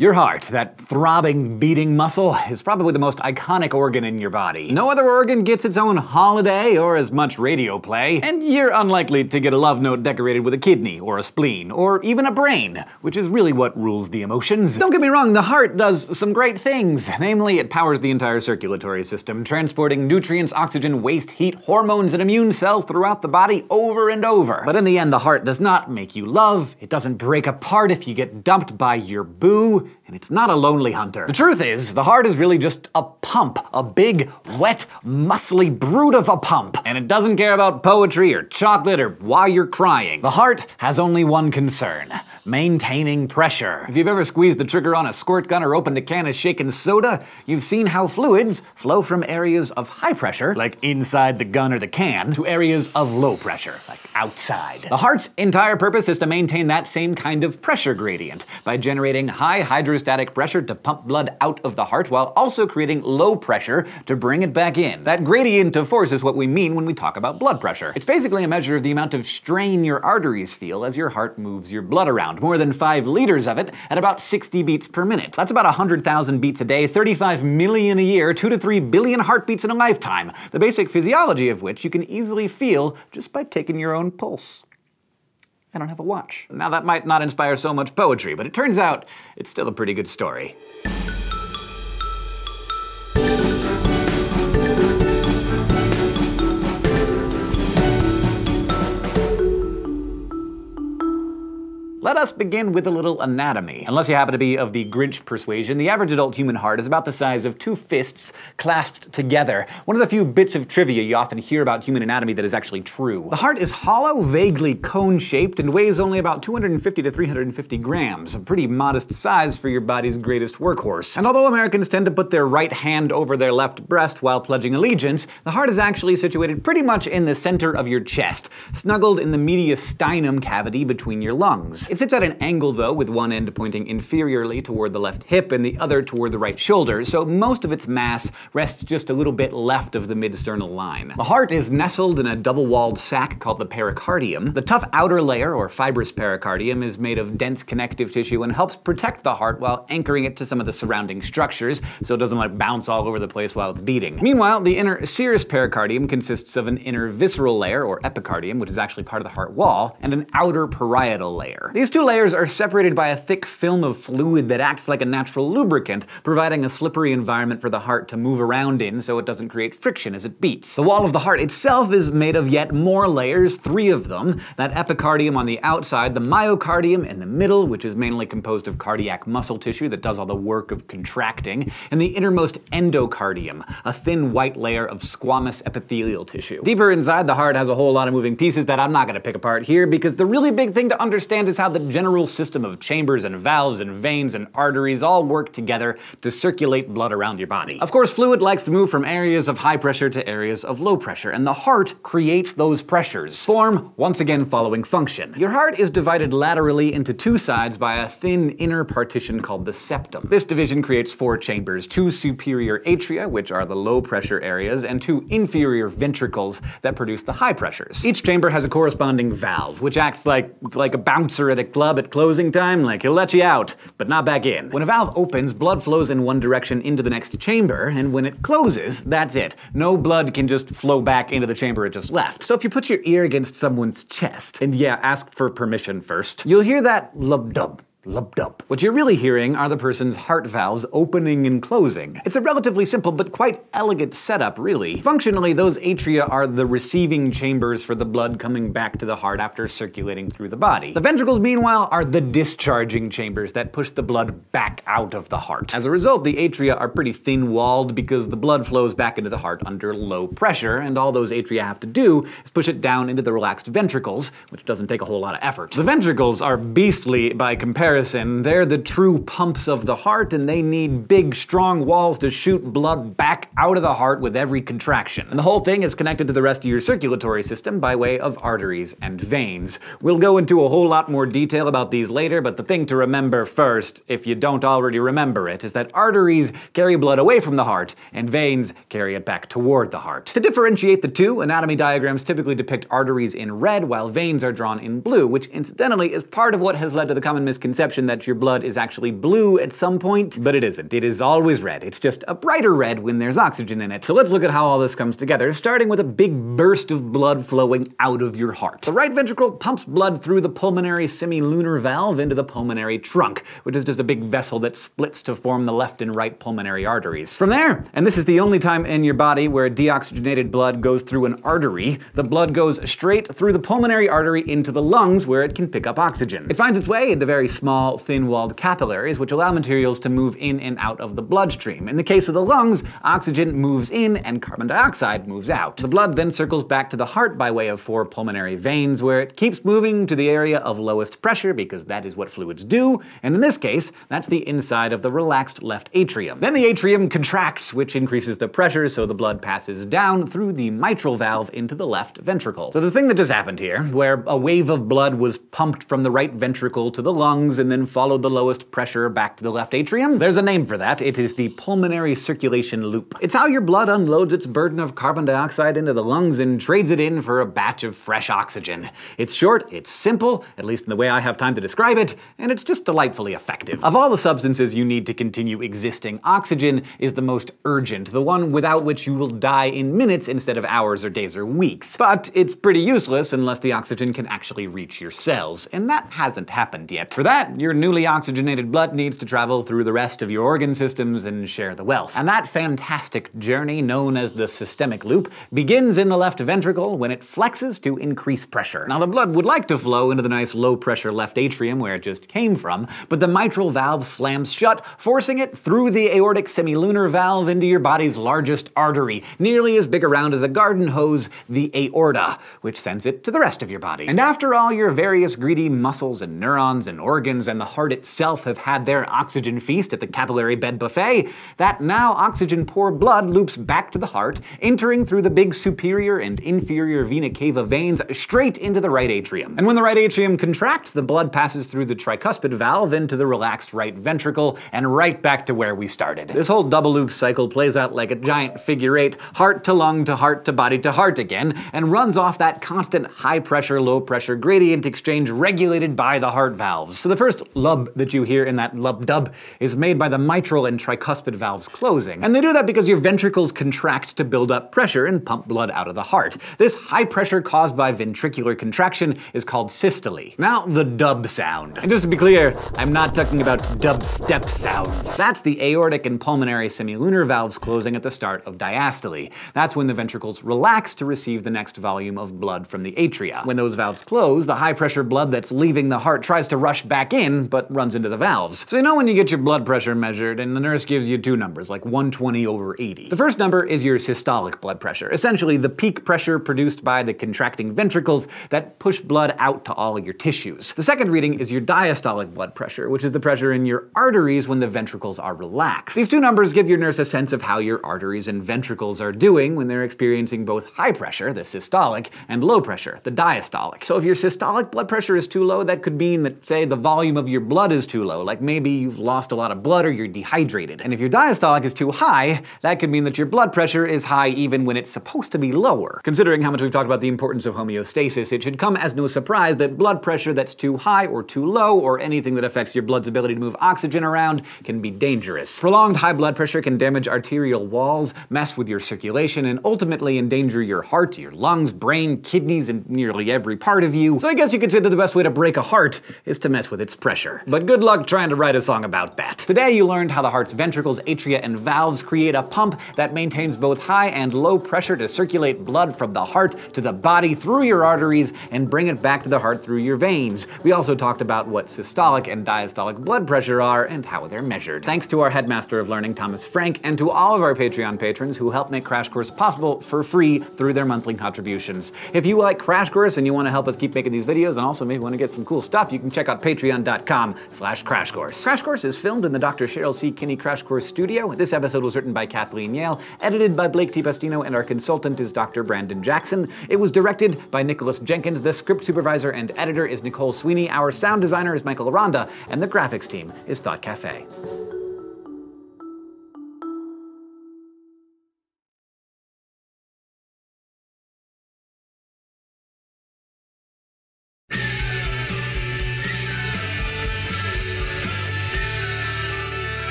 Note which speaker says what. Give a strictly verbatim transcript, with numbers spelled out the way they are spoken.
Speaker 1: Your heart, that throbbing, beating muscle, is probably the most iconic organ in your body. No other organ gets its own holiday or as much radio play, and you're unlikely to get a love note decorated with a kidney or a spleen or even a brain, which is really what rules the emotions. Don't get me wrong, the heart does some great things. Namely, it powers the entire circulatory system, transporting nutrients, oxygen, waste, heat, hormones, and immune cells throughout the body over and over. But in the end, the heart does not make you love, it doesn't break apart if you get dumped by your boo, and it's not a lonely hunter. The truth is, the heart is really just a pump. A big, wet, muscly brute of a pump. And it doesn't care about poetry or chocolate or why you're crying. The heart has only one concern: maintaining pressure. If you've ever squeezed the trigger on a squirt gun or opened a can of shaken soda, you've seen how fluids flow from areas of high pressure, like inside the gun or the can, to areas of low pressure, like outside. The heart's entire purpose is to maintain that same kind of pressure gradient by generating high hydrostatic pressure to pump blood out of the heart while also creating low pressure to bring it back in. That gradient of force is what we mean when we talk about blood pressure. It's basically a measure of the amount of strain your arteries feel as your heart moves your blood around. More than five liters of it at about sixty beats per minute. That's about one hundred thousand beats a day, thirty-five million a year, two to three billion heartbeats in a lifetime. The basic physiology of which you can easily feel just by taking your own pulse. I don't have a watch. Now that might not inspire so much poetry, but it turns out it's still a pretty good story. Let us begin with a little anatomy. Unless you happen to be of the Grinch persuasion, the average adult human heart is about the size of two fists clasped together. One of the few bits of trivia you often hear about human anatomy that is actually true. The heart is hollow, vaguely cone-shaped, and weighs only about two hundred fifty to three hundred fifty grams, a pretty modest size for your body's greatest workhorse. And although Americans tend to put their right hand over their left breast while pledging allegiance, the heart is actually situated pretty much in the center of your chest, snuggled in the mediastinum cavity between your lungs. It sits at an angle though, with one end pointing inferiorly toward the left hip and the other toward the right shoulder, so most of its mass rests just a little bit left of the mid-sternal line. The heart is nestled in a double-walled sac called the pericardium. The tough outer layer, or fibrous pericardium, is made of dense connective tissue and helps protect the heart while anchoring it to some of the surrounding structures, so it doesn't like bounce all over the place while it's beating. Meanwhile, the inner serous pericardium consists of an inner visceral layer, or epicardium, which is actually part of the heart wall, and an outer parietal layer. These two layers are separated by a thick film of fluid that acts like a natural lubricant, providing a slippery environment for the heart to move around in so it doesn't create friction as it beats. The wall of the heart itself is made of yet more layers, three of them. That epicardium on the outside, the myocardium in the middle, which is mainly composed of cardiac muscle tissue that does all the work of contracting, and the innermost endocardium, a thin white layer of squamous epithelial tissue. Deeper inside, the heart has a whole lot of moving pieces that I'm not going to pick apart here, because the really big thing to understand is how the general system of chambers and valves and veins and arteries all work together to circulate blood around your body. Of course, fluid likes to move from areas of high pressure to areas of low pressure, and the heart creates those pressures. Form, once again following function. Your heart is divided laterally into two sides by a thin inner partition called the septum. This division creates four chambers, two superior atria, which are the low pressure areas, and two inferior ventricles that produce the high pressures. Each chamber has a corresponding valve, which acts like, like a bouncer at a club at closing time, like he'll let you out, but not back in. When a valve opens, blood flows in one direction into the next chamber, and when it closes, that's it. No blood can just flow back into the chamber it just left. So if you put your ear against someone's chest, and yeah, ask for permission first, you'll hear that lub-dub. Lub-dub. What you're really hearing are the person's heart valves opening and closing. It's a relatively simple but quite elegant setup, really. Functionally, those atria are the receiving chambers for the blood coming back to the heart after circulating through the body. The ventricles, meanwhile, are the discharging chambers that push the blood back out of the heart. As a result, the atria are pretty thin-walled because the blood flows back into the heart under low pressure, and all those atria have to do is push it down into the relaxed ventricles, which doesn't take a whole lot of effort. The ventricles are beastly by comparison. They're the true pumps of the heart, and they need big, strong walls to shoot blood back out of the heart with every contraction. And the whole thing is connected to the rest of your circulatory system by way of arteries and veins. We'll go into a whole lot more detail about these later, but the thing to remember first, if you don't already remember it, is that arteries carry blood away from the heart, and veins carry it back toward the heart. To differentiate the two, anatomy diagrams typically depict arteries in red, while veins are drawn in blue, which incidentally is part of what has led to the common misconception misconception that your blood is actually blue at some point, but it isn't. It is always red. It's just a brighter red when there's oxygen in it. So let's look at how all this comes together, starting with a big burst of blood flowing out of your heart. The right ventricle pumps blood through the pulmonary semilunar valve into the pulmonary trunk, which is just a big vessel that splits to form the left and right pulmonary arteries. From there, and this is the only time in your body where deoxygenated blood goes through an artery, the blood goes straight through the pulmonary artery into the lungs where it can pick up oxygen. It finds its way into very small, thin-walled capillaries, which allow materials to move in and out of the bloodstream. In the case of the lungs, oxygen moves in and carbon dioxide moves out. The blood then circles back to the heart by way of four pulmonary veins, where it keeps moving to the area of lowest pressure, because that is what fluids do, and in this case, that's the inside of the relaxed left atrium. Then the atrium contracts, which increases the pressure, so the blood passes down through the mitral valve into the left ventricle. So the thing that just happened here, where a wave of blood was pumped from the right ventricle to the lungs and then followed the lowest pressure back to the left atrium, there's a name for that. It is the pulmonary circulation loop. It's how your blood unloads its burden of carbon dioxide into the lungs and trades it in for a batch of fresh oxygen. It's short, it's simple, at least in the way I have time to describe it, and it's just delightfully effective. Of all the substances you need to continue existing, oxygen is the most urgent, the one without which you will die in minutes instead of hours or days or weeks. But it's pretty useless unless the oxygen can actually reach your cells, and that hasn't happened yet. For that, your newly oxygenated blood needs to travel through the rest of your organ systems and share the wealth. And that fantastic journey, known as the systemic loop, begins in the left ventricle when it flexes to increase pressure. Now, the blood would like to flow into the nice low-pressure left atrium where it just came from, but the mitral valve slams shut, forcing it through the aortic semilunar valve into your body's largest artery, nearly as big around as a garden hose, the aorta, which sends it to the rest of your body. And after all your various greedy muscles and neurons and organs and the heart itself have had their oxygen feast at the capillary bed buffet, that now oxygen-poor blood loops back to the heart, entering through the big superior and inferior vena cava veins straight into the right atrium. And when the right atrium contracts, the blood passes through the tricuspid valve into the relaxed right ventricle and right back to where we started. This whole double loop cycle plays out like a giant figure eight, heart to lung to heart to body to heart again, and runs off that constant high pressure, low pressure gradient exchange regulated by the heart valves. So the first lub that you hear in that lub-dub is made by the mitral and tricuspid valves closing. And they do that because your ventricles contract to build up pressure and pump blood out of the heart. This high pressure caused by ventricular contraction is called systole. Now, the dub sound. And just to be clear, I'm not talking about dubstep sounds. That's the aortic and pulmonary semilunar valves closing at the start of diastole. That's when the ventricles relax to receive the next volume of blood from the atria. When those valves close, the high pressure blood that's leaving the heart tries to rush back in, but runs into the valves. So you know when you get your blood pressure measured and the nurse gives you two numbers, like one twenty over eighty. The first number is your systolic blood pressure, essentially the peak pressure produced by the contracting ventricles that push blood out to all your tissues. The second reading is your diastolic blood pressure, which is the pressure in your arteries when the ventricles are relaxed. These two numbers give your nurse a sense of how your arteries and ventricles are doing when they're experiencing both high pressure, the systolic, and low pressure, the diastolic. So if your systolic blood pressure is too low, that could mean that, say, the volume of your blood is too low, like maybe you've lost a lot of blood or you're dehydrated. And if your diastolic is too high, that could mean that your blood pressure is high even when it's supposed to be lower. Considering how much we've talked about the importance of homeostasis, it should come as no surprise that blood pressure that's too high or too low, or anything that affects your blood's ability to move oxygen around, can be dangerous. Prolonged high blood pressure can damage arterial walls, mess with your circulation, and ultimately endanger your heart, your lungs, brain, kidneys, and nearly every part of you. So I guess you could say that the best way to break a heart is to mess with its pressure. But good luck trying to write a song about that. Today you learned how the heart's ventricles, atria, and valves create a pump that maintains both high and low pressure to circulate blood from the heart to the body through your arteries and bring it back to the heart through your veins. We also talked about what systolic and diastolic blood pressure are and how they're measured. Thanks to our headmaster of learning, Thomas Frank, and to all of our Patreon patrons who help make Crash Course possible for free through their monthly contributions. If you like Crash Course and you want to help us keep making these videos and also maybe want to get some cool stuff, you can check out patreon dot com slash crash course. Crash Course is filmed in the Doctor Cheryl C. Kinney Crash Course studio. This episode was written by Kathleen Yale, edited by Blake T. Pastino, and our consultant is Doctor Brandon Jackson. It was directed by Nicholas Jenkins. The script supervisor and editor is Nicole Sweeney. Our sound designer is Michael Aranda, and the graphics team is Thought Cafe.